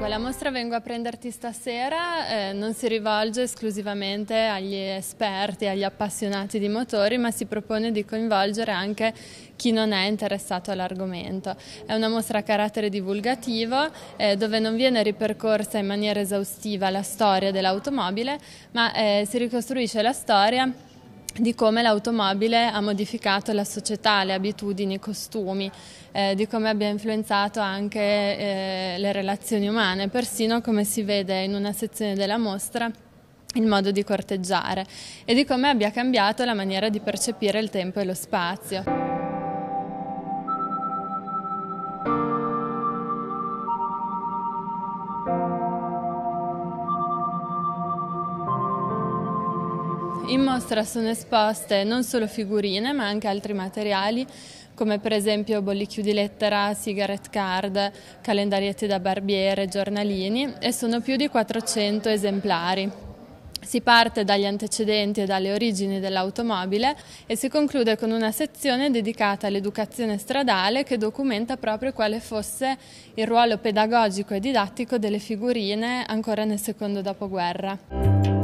Dunque, la mostra Vengo a prenderti stasera non si rivolge esclusivamente agli esperti, agli appassionati di motori, ma si propone di coinvolgere anche chi non è interessato all'argomento. È una mostra a carattere divulgativo dove non viene ripercorsa in maniera esaustiva la storia dell'automobile, ma si ricostruisce la storia di come l'automobile ha modificato la società, le abitudini, i costumi, di come abbia influenzato anche le relazioni umane, persino come si vede in una sezione della mostra il modo di corteggiare e di come abbia cambiato la maniera di percepire il tempo e lo spazio. In mostra sono esposte non solo figurine ma anche altri materiali come per esempio bollicchiu di lettera, cigarette card, calendarietti da barbiere, giornalini e sono più di 400 esemplari. Si parte dagli antecedenti e dalle origini dell'automobile e si conclude con una sezione dedicata all'educazione stradale che documenta proprio quale fosse il ruolo pedagogico e didattico delle figurine ancora nel secondo dopoguerra.